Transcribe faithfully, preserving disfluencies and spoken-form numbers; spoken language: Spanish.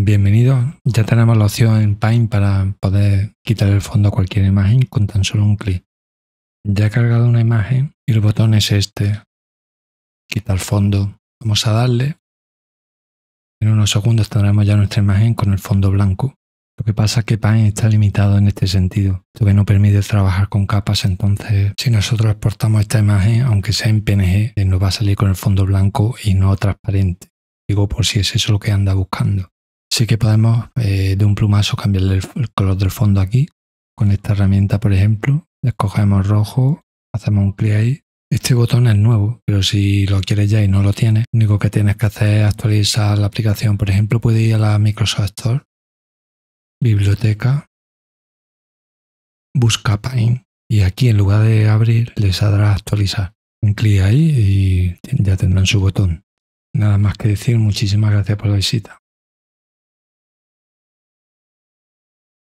Bienvenidos. Ya tenemos la opción en Paint para poder quitar el fondo a cualquier imagen con tan solo un clic. Ya he cargado una imagen y el botón es este. Quitar fondo. Vamos a darle. En unos segundos tendremos ya nuestra imagen con el fondo blanco. Lo que pasa es que Paint está limitado en este sentido, lo que no permite trabajar con capas. Entonces, si nosotros exportamos esta imagen, aunque sea en P N G, nos va a salir con el fondo blanco y no transparente. Digo, por si es eso lo que anda buscando. Sí que podemos eh, de un plumazo cambiarle el, el color del fondo aquí. Con esta herramienta, por ejemplo, escogemos rojo, hacemos un clic ahí. Este botón es nuevo, pero si lo quieres ya y no lo tienes, lo único que tienes que hacer es actualizar la aplicación. Por ejemplo, puedes ir a la Microsoft Store, biblioteca, busca Paint y aquí en lugar de abrir le saldrá actualizar. Un clic ahí y ya tendrán su botón. Nada más que decir, muchísimas gracias por la visita.